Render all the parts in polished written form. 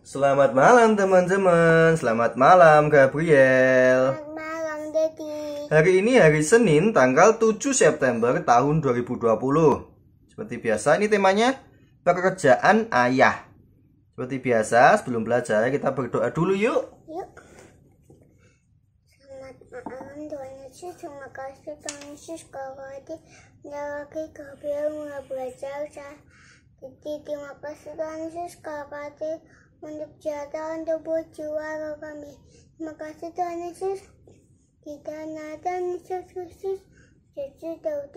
Selamat malam teman-teman. Selamat malam Gabriel. Selamat malam Dedi. Hari ini hari Senin tanggal 7 September tahun 2020. Seperti biasa ini temanya pekerjaan ayah. Seperti biasa sebelum belajar kita berdoa dulu yuk. Yuk. Selamat malam Tuhan Yesus. Terima kasih Tuhan Yesus kalau lagi Gabriel mulai belajar. Jadi terima kasih Tuhan Yesus kalau lagi untuk jalan untuk jiwa kami. Terima kasih Tuhan Yesus. Kita Tuhan Yesus Kristus. Yesus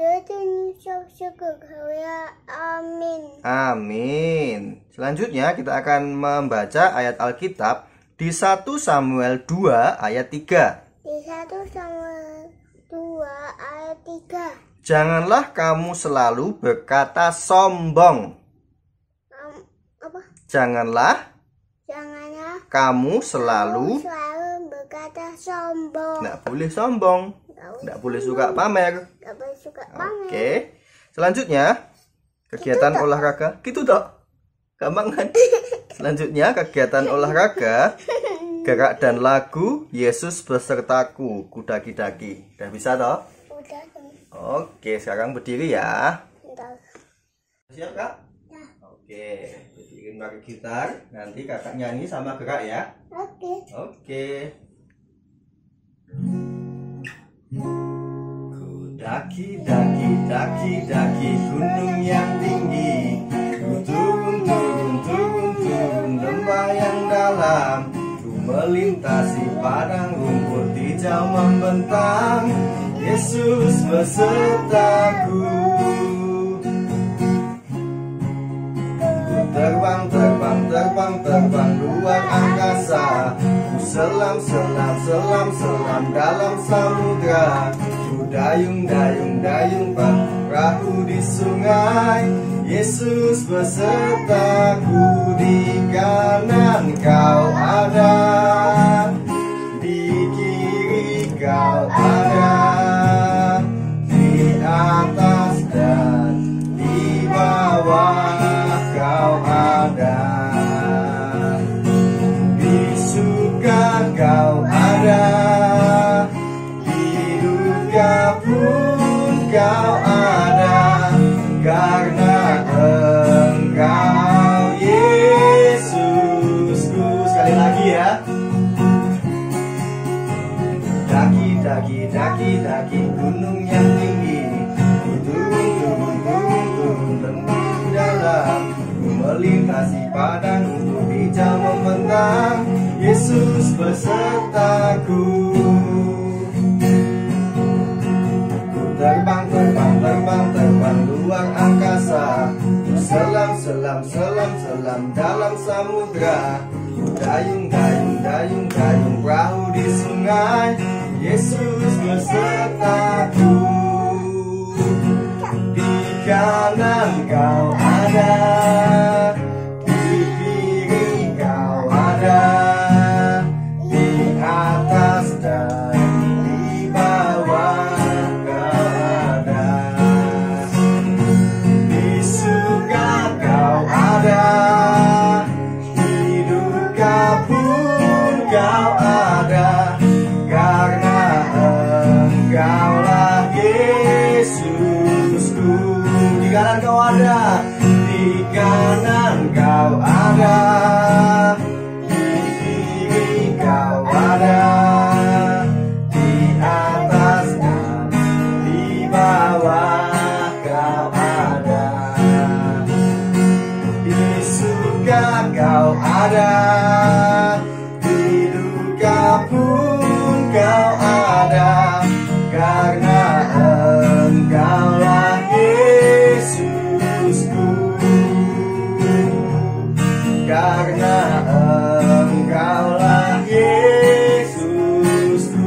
Amin. Amin. Selanjutnya kita akan membaca ayat Alkitab di 1 Samuel 2 ayat 3. Di 1 Samuel 2 ayat 3. Janganlah kamu selalu berkata sombong. Janganlah kamu selalu berkata sombong. Nggak boleh sombong. Nggak boleh suka pamer. Nggak boleh suka pamer. Oke. Selanjutnya kegiatan olahraga. Gitu toh. Gampang kan? Selanjutnya kegiatan olahraga, gerak dan lagu Yesus besertaku, kudaki-daki. Udah bisa toh? Udah. Oke, sekarang berdiri ya. Udah. Siap Kak? Ya. Oke, berdiri pakai gitar. Nanti kakak nyanyi sama gerak ya. Oke. Oke. Ku daki gunung yang tinggi. Ku turun lembah yang dalam. Ku melintasi padang rumput hijau membentang. Yesus besertaku. Terbang luar angkasa. Ku selam dalam samudra. Ku dayung perahu di sungai. Yesus besertaku. Di kanan kau ada, di kiri kau ada, di atas dan di bawah kau ada, di suka kau ada, di duka pun kau ada, karena Engkau Yesusku. Sekali lagi ya. Daki gunung yang tinggi. Ku turun lembah dalam. Ku melintasi padang rumput hijau membentang. Yesus besertaku. Ku terbang luar angkasa. Ku selam dalam samudra. Ku dayung perahu di sungai. Yesus besertaku. Di kanan kau ada, di kiri kau ada, di atas dan di bawah kau ada, di suka kau ada, di duka pun kau ada, karena Engkaulah Yesusku. Di kanan kau ada, di kanan kau ada, di kiri kau ada, di atas dan di bawah kau ada, di suka kau ada, di duka pun kau ada, karena Engkaulah Yesusku. Karena Engkaulah Yesusku.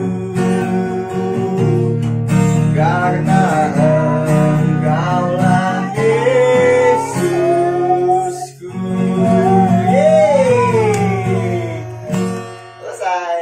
Karena Engkaulah Yesusku. Yeay. Selesai.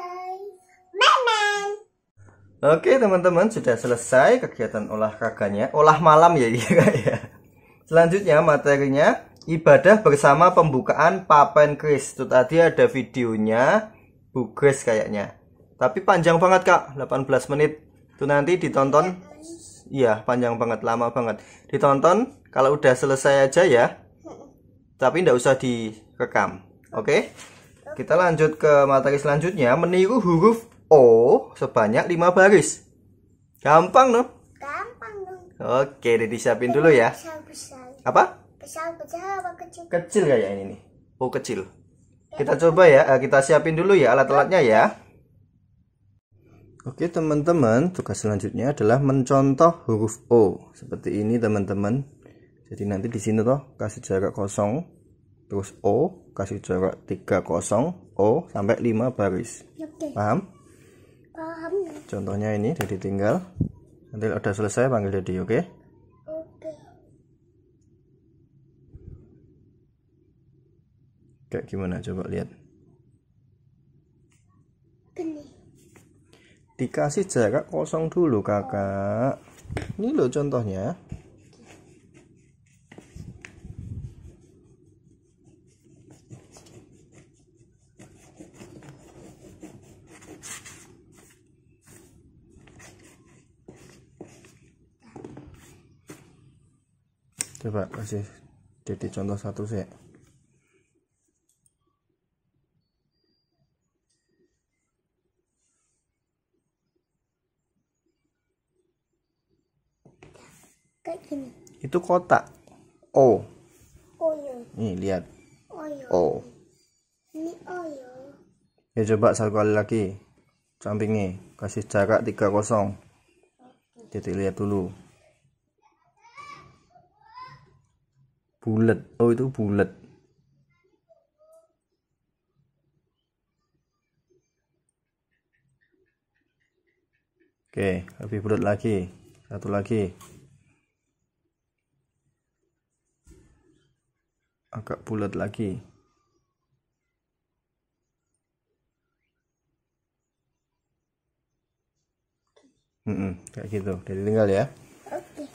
Oke teman-teman, sudah selesai kegiatan olahraganya. Olah malam ya, ya. Selanjutnya materinya ibadah bersama pembukaan Papen Kris. Itu tadi ada videonya Bu Grace kayaknya. Tapi panjang banget Kak, 18 menit. Itu nanti ditonton. Iya, panjang banget, lama banget. Ditonton kalau udah selesai aja ya. Tapi nggak usah direkam. Oke? Kita lanjut ke materi selanjutnya, meniru huruf O sebanyak 5 baris. Gampang, no? Gampang dong. Oke, disiapin dulu ya. Besar-besar. Apa? Besar-besar apa kecil? Kecil kayak ini nih. O kecil. Kita coba ya, kita siapin dulu ya alat-alatnya ya. Oke teman-teman, tugas selanjutnya adalah mencontoh huruf O. Seperti ini teman-teman. Jadi nanti di sini toh kasih jarak kosong, terus O, kasih jarak 3 kosong, O sampai 5 baris. Oke. Paham? Paham. Contohnya ini, jadi tinggal. Nanti udah selesai panggil Dedi, oke? Oke. Kayak gimana coba lihat. Gini. Dikasih jarak kosong dulu kakak. Ini loh contohnya. Coba kasih jadi contoh satu sih. Kayak gini. Itu kotak. O. Oyo. Nih lihat. Oyo. O. Ini oyo. Ya coba satu kali lagi. Sampingnya kasih jarak 3 kosong. Jadi lihat dulu. Bulat. Oh itu bulat. Oke, lebih bulat lagi. Satu lagi. Agak bulat lagi. Kayak gitu. Jadi tinggal ya. Oke.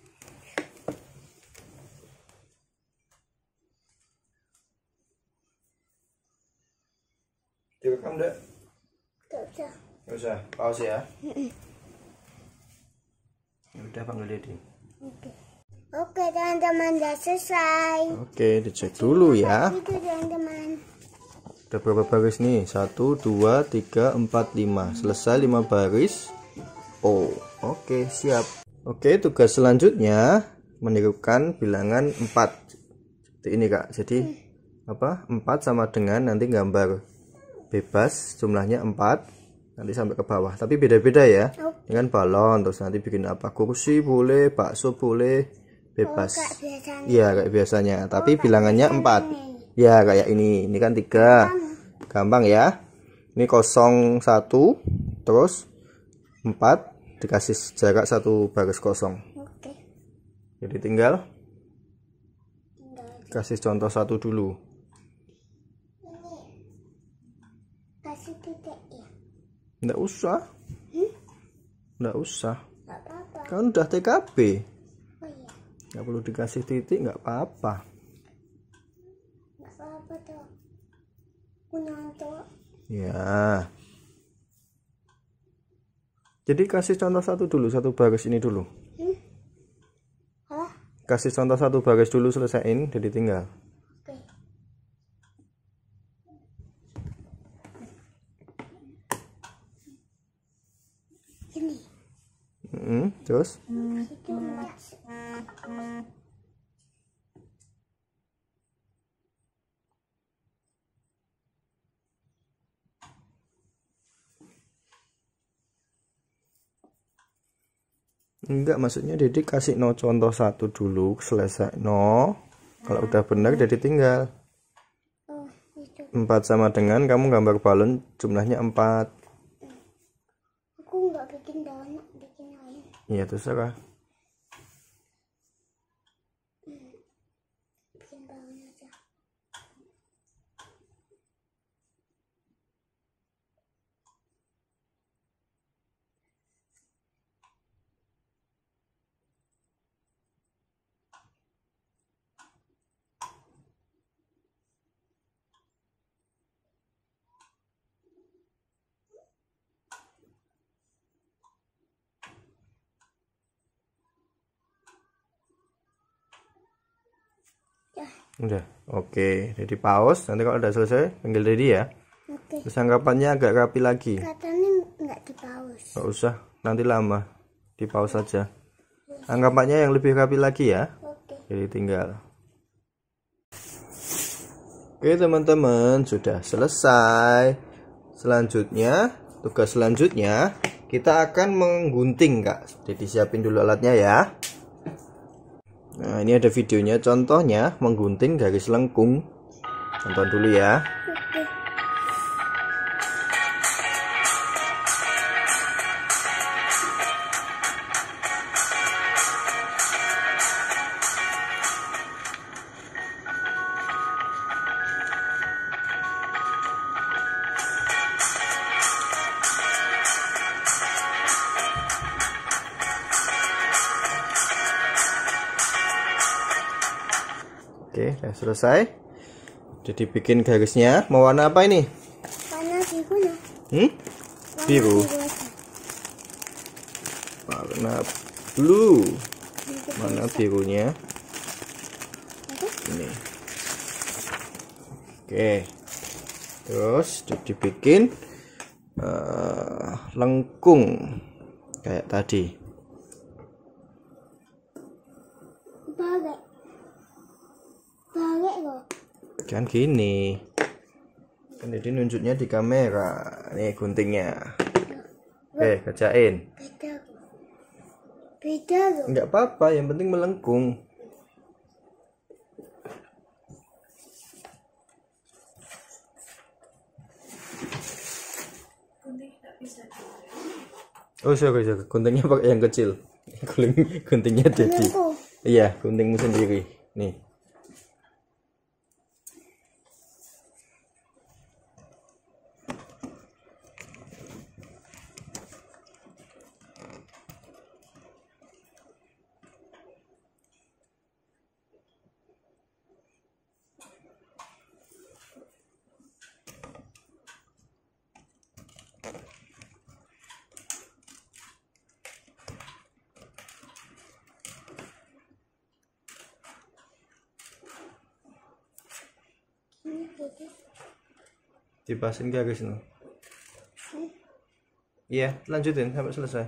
Direkam enggak? Gak usah. Nggak usah. Pause ya. Ya udah panggil Dedi. Oke. Oke teman-teman, udah selesai. Oke, dicek dulu ya. Itu teman-teman. Udah berapa baris nih? 1, 2, 3, 4, 5. Selesai 5 baris. Oh, oke, siap. Oke, tugas selanjutnya menirukan bilangan 4. Seperti ini, Kak. Jadi, 4 sama dengan nanti gambar bebas, jumlahnya 4. Nanti sampai ke bawah. Tapi beda-beda ya. Dengan balon, terus nanti bikin apa? Kursi boleh, bakso boleh, bebas. Iya, kayak biasanya. Tapi bilangannya 4. Ya, kayak ini. Ini kan 3. Gampang ya. Ini 01, terus 4 dikasih jarak 1 baris kosong. Oke. Jadi tinggal kasih contoh 1 dulu. Kasih titik ya. Nggak usah. Nggak usah. Gak apa-apa. Kan udah TKB. Oh iya. Nggak perlu dikasih titik, nggak apa-apa. Gak apa-apa tuh. Punya. Ya. Jadi kasih contoh 1 dulu, 1 baris ini dulu. Apa? Kasih contoh 1 baris dulu, selesaiin, jadi tinggal. Oke. Ini. Terus? Itu mas. Enggak, maksudnya Dedi kasih no contoh 1 dulu, selesai no. Kalau udah benar jadi tinggal. Oh, itu. 4 sama dengan kamu gambar balon jumlahnya 4. Aku nggak bikin donat, bikin lain. Iya, terserah. Bikin balon aja. Udah. Oke, jadi pause. Nanti kalau udah selesai panggil Dedi ya. Oke. Terus anggapannya agak rapi lagi. Katanya nggak di pause. Nggak usah, nanti lama. Di pause saja. Anggapannya yang lebih rapi lagi ya. Oke. Jadi tinggal. Oke teman-teman, sudah selesai. Selanjutnya, tugas selanjutnya kita akan menggunting Kak. Jadi siapin dulu alatnya ya. Nah ini ada videonya, contohnya menggunting garis lengkung. Tonton dulu ya. Oke. Oke, udah selesai. Jadi bikin garisnya. Mau warna apa ini? Warna birunya. Biru. Warna blue. Mana birunya? Ini. Oke. Terus dibikin lengkung kayak tadi. Balik loh. Kan gini. Kan jadi nunjuknya di kamera. Nih guntingnya. Kerjain. Beda loh. Enggak apa-apa, yang penting melengkung. Oh, sorry. Guntingnya pakai yang kecil. Guntingnya Dedi. Iya, guntingmu sendiri. Nih. Dipasin garis no. Iya, lanjutin sampai selesai.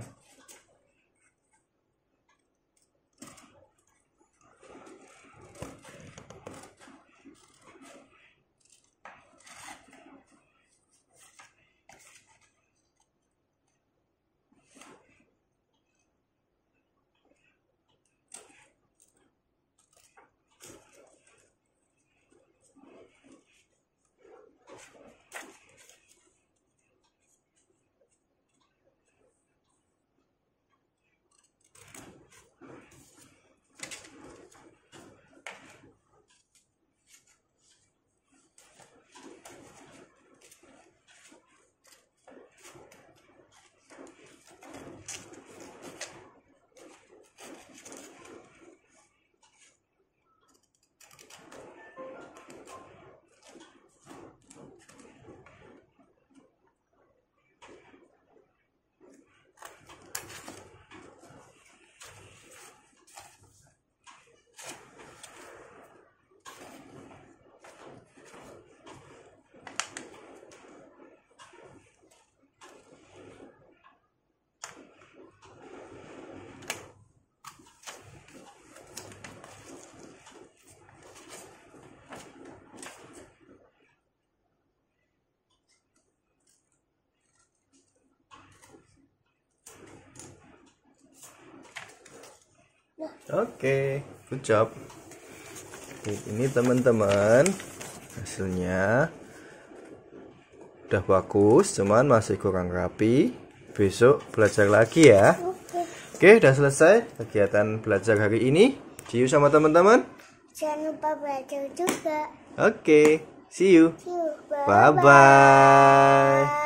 Oke, good job. Ini teman-teman hasilnya udah bagus, cuman masih kurang rapi. Besok belajar lagi ya. Oke, udah selesai kegiatan belajar hari ini. See you sama teman-teman. Jangan lupa belajar juga. Oke, see you. See you. Bye-bye.